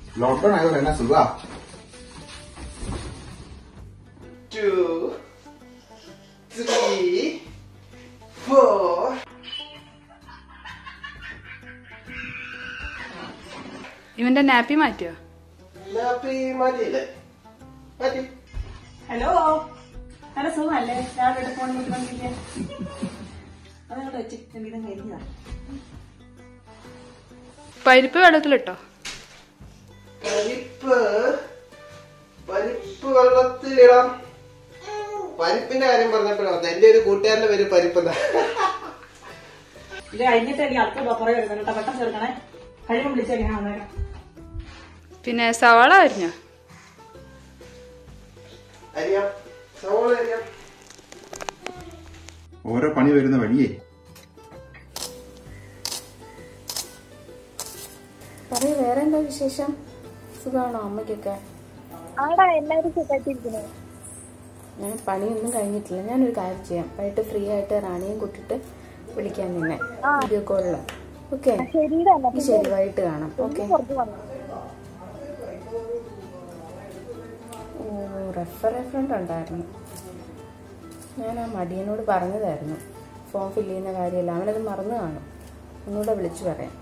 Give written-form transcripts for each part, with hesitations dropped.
Lockdown ആയതുകൊണ്ട് എന്നാ സുഖാ. 2, 3, 4. ഇവന്റെ നാപ്പി മാറ്റിയോ? നാപ്പി മാറ്റിയില്ലേ? മാറ്റി. ഹലോ, നല്ല സുഖമല്ലേ? രാവിലെ ഫോൺ വിളിക്കാൻ അതങ്ങോട്ട് വെച്ച് വീതം കഴിഞ്ഞതാണ്. പരിപ്പ് വെള്ളത്തിലിട്ടോ? പരിപ്പ് വെള്ളത്തിലിടാം. പരിപ്പിന്റെ കാര്യം പറഞ്ഞപ്പോഴാണ് എന്റെ ഒരു കൂട്ടുകാരന്റെ പേര് പരിപ്പെന്താ. ഇത് കഴിഞ്ഞിട്ട് എനിക്ക് അടുത്ത പുറകെ വരുന്നത് കേട്ടോ. പെട്ടെന്ന് ചേർക്കണേ. കഴിയുമ്പോൾ വിളിച്ചാൽ ഞാൻ വന്നേക്കാം. പിന്നെ സവാള അരിഞ്ഞോ? അരിയാം, സവാള അരിയാം. ഓരോ പണി വരുന്ന വഴിയേ. പറയൂ, വേറെ എന്താ വിശേഷം? സുഖമാണോ അമ്മയ്ക്കൊക്കെ? എല്ലാവരും സുഖമായിട്ടിരിക്കുന്നു. ഞാൻ പണിയൊന്നും കഴിഞ്ഞിട്ടില്ല. ഞാനൊരു കാര്യം ചെയ്യാം, വൈകിട്ട് ഫ്രീ ആയിട്ട് റാണിയും കൂട്ടിട്ട് വിളിക്കാൻ നിന്നെ വീഡിയോ കോളിൽ. ഓക്കെ ശരി, വൈകിട്ട് കാണാം. ഓക്കെ. റെഫറൻസ് ഉണ്ടായിരുന്നു. ഞാൻ ആ മടിയനോട് പറഞ്ഞതായിരുന്നു ഫോം ഫില്ല് ചെയ്യുന്ന കാര്യമല്ല. അവനത് മറന്നു കാണും. ഒന്നുകൂടെ വിളിച്ചു പറയാം.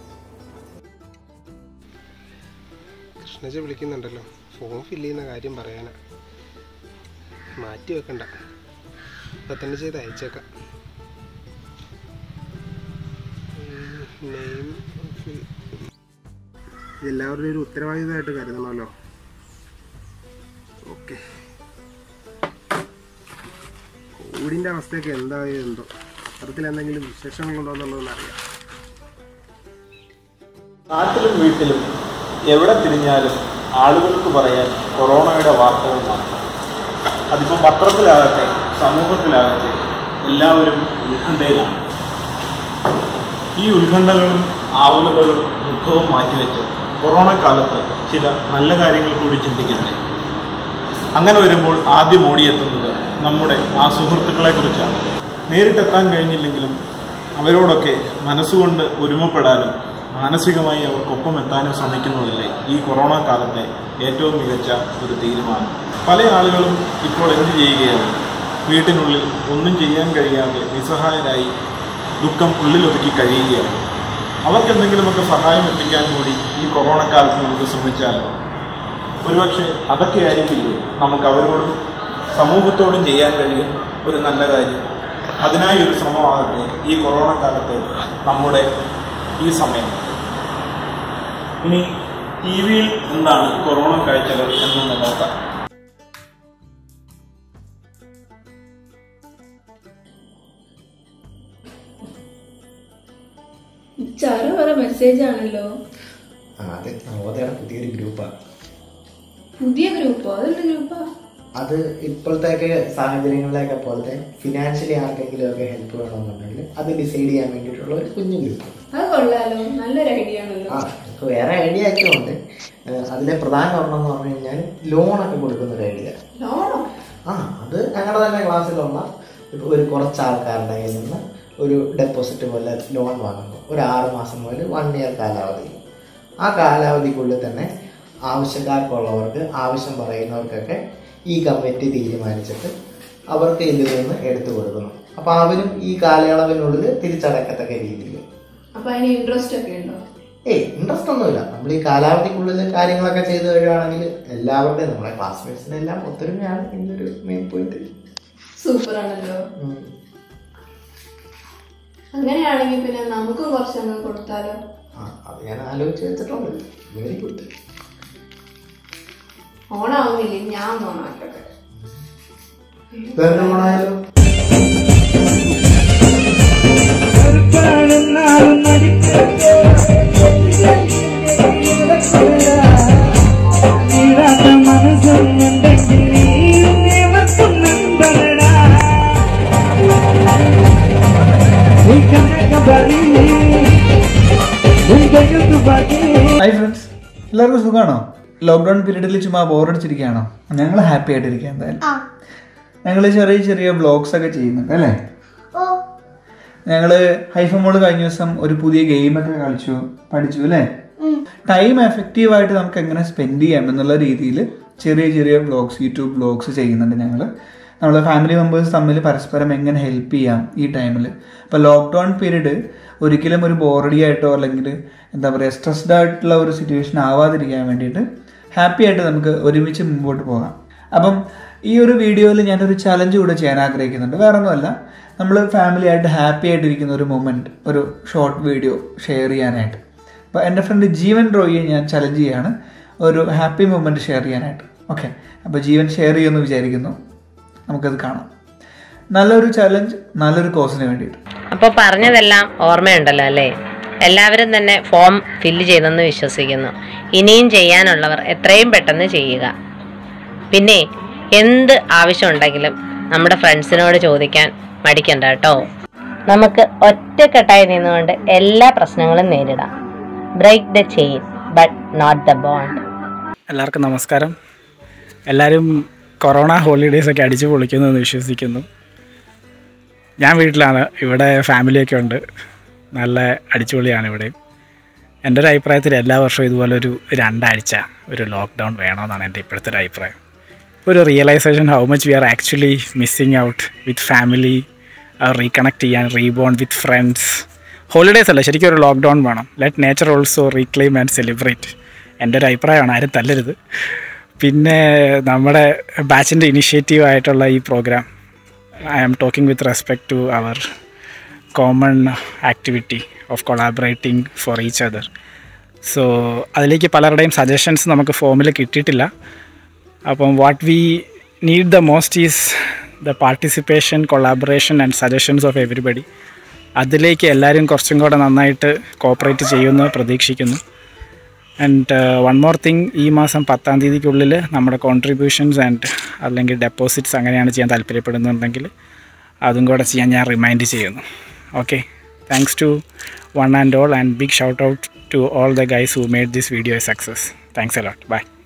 കൃഷ്ണജ വിളിക്കുന്നുണ്ടല്ലോ, ഫോം ഫില്ല് ചെയ്യുന്ന കാര്യം പറയാനാ. മാറ്റി വെക്കണ്ട, ഇപ്പൊ തന്നെ ചെയ്ത് അയച്ചേക്കാം. എല്ലാവരുടെയും ഒരു ഉത്തരവാദിത്തമായിട്ട് കരുതണമല്ലോ. ഓക്കെ. കോവിഡിന്റെ അവസ്ഥയൊക്കെ എന്തായോ എന്തോ, അത്തരത്തിൽ എന്തെങ്കിലും വിശേഷങ്ങളുണ്ടോ എന്നുള്ളതെന്ന് അറിയാം. നാട്ടിലും വീട്ടിലും എവിടെ തിരിഞ്ഞാലും ആളുകൾക്ക് പറയാൻ കൊറോണയുടെ വാർത്തകൾ മാത്രം. അതിപ്പോൾ പത്രത്തിലാകട്ടെ സമൂഹത്തിലാകട്ടെ എല്ലാവരും ഉത്കണ്ഠയിലാണ്. ഈ ഉത്കണ്ഠകളും ആവലുകളും ദുഃഖവും മാറ്റിവെച്ച് കൊറോണ കാലത്ത് ചില നല്ല കാര്യങ്ങൾ കൂടി ചിന്തിക്കണ്ടേ. അങ്ങനെ വരുമ്പോൾ ആദ്യം ഓടിയെത്തുന്നത് നമ്മുടെ ആ സുഹൃത്തുക്കളെ കുറിച്ചാണ്. നേരിട്ടെത്താൻ കഴിഞ്ഞില്ലെങ്കിലും അവരോടൊക്കെ മനസ്സുകൊണ്ട് ഒരുമപ്പെടാനും മാനസികമായി അവർക്കൊപ്പം എത്താനും ശ്രമിക്കുന്നതല്ലേ ഈ കൊറോണ കാലത്തെ ഏറ്റവും മികച്ച ഒരു തീരുമാനം. പല ആളുകളും ഇപ്പോൾ എന്ത് ചെയ്യുകയാണ്? വീട്ടിനുള്ളിൽ ഒന്നും ചെയ്യാൻ കഴിയാതെ നിസ്സഹായരായി ദുഃഖം ഉള്ളിലൊതുക്കി കഴിയുകയാണ്. അവർക്കെന്തെങ്കിലുമൊക്കെ സഹായം എത്തിക്കാൻ കൂടി ഈ കൊറോണ കാലത്ത് നമുക്ക് ശ്രമിച്ചാലോ? ഒരുപക്ഷെ അതൊക്കെ ആയിരിക്കില്ലേ നമുക്ക് അവരോടും സമൂഹത്തോടും ചെയ്യാൻ കഴിയും ഒരു നല്ല കാര്യം. അതിനായി ഒരു ശ്രമമാകട്ടെ ഈ കൊറോണ കാലത്തെ നമ്മുടെ ഈ സമയം. ഇനി ടി വിയിൽ എന്താണ് കൊറോണ കാഴ്ചകൾ എന്നൊന്ന് നോക്കാം. വേറെ മെസ്സേജ് ആണല്ലോ. അതെ, നവോദയയുടെ പുതിയൊരു ഗ്രൂപ്പാണ്. പുതിയ ഗ്രൂപ്പോ? അതെന്ത് ഗ്രൂപ്പാ? അത് ഇപ്പോഴത്തെ സാഹചര്യങ്ങളിലൊക്കെ പോലത്തെ ഫിനാൻഷ്യലി ആർക്കെങ്കിലും ഒക്കെ ഹെൽപ്പ് വേണമെന്നുണ്ടെങ്കിൽ അത് ഡിസൈഡ് ചെയ്യാൻ വേണ്ടിയിട്ടുള്ള ഒരു കുഞ്ഞു ഗ്രൂപ്പ്. അത് കൊള്ളാലോ, നല്ലൊരു ഐഡിയ ആണല്ലോ. നമുക്ക് വേറെ ഐഡിയ ഒക്കെ ഉണ്ട്. അതിലെ പ്രധാന ഒരെണ്ണം എന്ന് പറഞ്ഞു കഴിഞ്ഞാൽ ലോണൊക്കെ കൊടുക്കുന്ന ഒരു ഐഡിയ. ലോണോ? അത് ഞങ്ങളുടെ തന്നെ ക്ലാസ്സിലുള്ള ഒരു കുറച്ച് ആൾക്കാരുടെ കയ്യിൽ നിന്ന് ഒരു ഡെപ്പോസിറ്റ് പോലെ ലോൺ വാങ്ങുന്നു. ഒരു 6 മാസം മുതൽ 1 ഇയർ കാലാവധി. ആ കാലാവധിക്കുള്ളിൽ തന്നെ ആവശ്യക്കാർക്കുള്ളവർക്ക്, ആവശ്യം പറയുന്നവർക്കൊക്കെ ഈ കമ്മിറ്റി തീരുമാനിച്ചിട്ട് അവർക്ക് ഇതിൽ നിന്ന് എടുത്തു കൊടുക്കണം. അപ്പോൾ അവരും ഈ കാലയളവിനുള്ളിൽ തിരിച്ചടക്കത്തക്ക രീതിയിൽ. അപ്പോൾ അതിന് ഇൻട്രസ്റ്റ് ഒക്കെ ഉണ്ടോ? ഇൻട്രസ്റ്റ് ഒന്നുമില്ല. നമ്മൾ ഈ കാലാവധിക്കുള്ളിൽ കാര്യങ്ങളൊക്കെ ചെയ്തു കഴിയുകയാണെങ്കിൽ എല്ലാവരുടെയും, നമ്മുടെ ക്ലാസ്മേറ്റ്സിനെല്ലാം ഒത്തൊരുമയാണ് ഇതിൻ്റെ ഒരു മെയിൻ പോയിന്റ്. സൂപ്പർ ആണല്ലോ. അങ്ങനെയാണെങ്കിൽ പിന്നെ നമുക്കും കുറച്ചങ്ങ് കൊടുത്താലോ? അത് ഞാൻ ആലോചിച്ച് വെച്ചിട്ടുണ്ട്. Very good. ഓണാവുന്നില്ലേ? ഞാൻ ഓണാക്കട്ടെ. ഓണായാലോ? ഹായ് ഫ്രണ്ട്സ്, എല്ലാവർക്കും സുഖമാണോ? ലോക്ക്ഡൗൺ പീരീഡിൽ ചുമ്മാ ബോറടിച്ചിരിക്കുകയാണോ? ഞങ്ങൾ ഹാപ്പി ആയിട്ടിരിക്കുക. എന്തായാലും ഞങ്ങൾ ചെറിയ ചെറിയ വ്ളോഗ്സ് ഒക്കെ ചെയ്യുന്നുണ്ട് അല്ലേ? ഞങ്ങൾ ഹൈഫമോള് കഴിഞ്ഞ ദിവസം ഒരു പുതിയ ഗെയിമൊക്കെ കളിച്ചു, പഠിച്ചു അല്ലേ? ടൈം എഫക്റ്റീവായിട്ട് നമുക്ക് എങ്ങനെ സ്പെൻഡ് ചെയ്യാം എന്നുള്ള രീതിയിൽ ചെറിയ ചെറിയ വ്ളോഗ്സ്, യൂട്യൂബ് വ്ളോഗ്സ് ചെയ്യുന്നുണ്ട് ഞങ്ങൾ. നമ്മൾ ഫാമിലി മെമ്പേഴ്സ് തമ്മിൽ പരസ്പരം എങ്ങനെ ഹെൽപ്പ് ചെയ്യാം ഈ ടൈമിൽ. ഇപ്പോൾ ലോക്ക്ഡൗൺ പീരീഡ് ഒരിക്കലും ഒരു ബോറഡി ആയിട്ടോ അല്ലെങ്കിൽ എന്താ പറയുക സ്ട്രെസ്ഡ് ആയിട്ടുള്ള ഒരു സിറ്റുവേഷൻ ആവാതിരിക്കാൻ വേണ്ടിയിട്ട് ഹാപ്പി ആയിട്ട് നമുക്ക് ഒരുമിച്ച് മുമ്പോട്ട് പോകാം. അപ്പം ഈ ഒരു വീഡിയോയിൽ ഞാനൊരു ചലഞ്ച് കൂടെ ചെയ്യാൻ ആഗ്രഹിക്കുന്നുണ്ട്. വേറെ ഒന്നുമല്ല, നമ്മൾ ഫാമിലി ആയിട്ട് ഹാപ്പി ആയിട്ടിരിക്കുന്ന ഒരു മൊമെൻറ്റ്, ഒരു ഷോർട്ട് വീഡിയോ ഷെയർ ചെയ്യാനായിട്ട്. അപ്പോൾ എൻ്റെ ഫ്രണ്ട് ജീവൻ റോയിയെ ഞാൻ ചലഞ്ച് ചെയ്യാണ് ഒരു ഹാപ്പി മൊമെൻറ്റ് ഷെയർ ചെയ്യാനായിട്ട്. ഓക്കെ, അപ്പോൾ ജീവൻ ഷെയർ ചെയ്യുമെന്ന് വിചാരിക്കുന്നു. നമുക്കത് കാണാം. നല്ലൊരു ചലഞ്ച്, നല്ലൊരു കോസിന് വേണ്ടിയിട്ട്. അപ്പോൾ പറഞ്ഞതെല്ലാം ഓർമ്മയുണ്ടല്ലോ അല്ലേ? എല്ലാവരും തന്നെ ഫോം ഫില്ല് ചെയ്തെന്ന് വിശ്വസിക്കുന്നു. ഇനിയും ചെയ്യാനുള്ളവർ എത്രയും പെട്ടെന്ന് ചെയ്യുക. പിന്നെ എന്ത് ആവശ്യമുണ്ടെങ്കിലും നമ്മുടെ ഫ്രണ്ട്സിനോട് ചോദിക്കാൻ മടിക്കണ്ട കേട്ടോ. നമുക്ക് ഒറ്റക്കെട്ടായി നിന്നുകൊണ്ട് എല്ലാ പ്രശ്നങ്ങളും നേരിടാം. Break the chain but not the bond. എല്ലാവർക്കും നമസ്കാരം. എല്ലാവരും കൊറോണ ഹോളിഡേയ്സൊക്കെ അടിച്ചു പൊളിക്കുന്നു എന്ന് വിശ്വസിക്കുന്നു. ഞാൻ വീട്ടിലാണ്. ഇവിടെ ഫാമിലിയൊക്കെ ഉണ്ട്. നല്ല അടിച്ചുപൊളിയാണ് ഇവിടെ. എൻ്റെ ഒരു അഭിപ്രായത്തിൽ എല്ലാ വർഷവും ഇതുപോലെ ഒരു 2 ആഴ്ച ഒരു ലോക്ക്ഡൗൺ വേണമെന്നാണ് എൻ്റെ ഇപ്പോഴത്തെ ഒരു അഭിപ്രായം. ഒരു realisation how much we are actually missing out with family, reconnect ചെയ്യാൻ, റീബോണ്ട് വിത്ത് ഫ്രണ്ട്സ്. ഹോളിഡേയ്സ് അല്ല, ശരിക്കും ഒരു ലോക്ക്ഡൗൺ വേണം. Let nature also reclaim and celebrate. എൻ്റെ ഒരു അഭിപ്രായമാണ്, ആരും തല്ലരുത്. പിന്നെ നമ്മുടെ ബാച്ചിൻ്റെ ഇനിഷ്യേറ്റീവായിട്ടുള്ള ഈ programme, I am talking with respect to our common activity of collaborating for each other. So അതിലേക്ക് പലരുടെയും സജഷൻസ് നമുക്ക് ഫോമിൽ കിട്ടിയിട്ടില്ല. അപ്പം what we need the most is the participation, collaboration and suggestions of everybody. അതിലേക്ക് എല്ലാവരും കുറച്ചും കൂടെ നന്നായിട്ട് കോപ്പറേറ്റ് ചെയ്യുമെന്ന് പ്രതീക്ഷിക്കുന്നു. ആൻഡ് വൺ മോർ തിങ്, ഈ മാസം 10-ാം തീയതിക്കുള്ളിൽ നമ്മുടെ കോൺട്രിബ്യൂഷൻസ് ആൻഡ് അല്ലെങ്കിൽ ഡെപ്പോസിറ്റ്സ് അങ്ങനെയാണ് ചെയ്യാൻ താല്പര്യപ്പെടുന്നുണ്ടെങ്കിൽ അതും കൂടെ ചെയ്യാൻ ഞാൻ റിമൈൻഡ് ചെയ്യുന്നു. Okay, thanks to one and all, and big shout out to all the guys who made this video a success. Thanks a lot. Bye.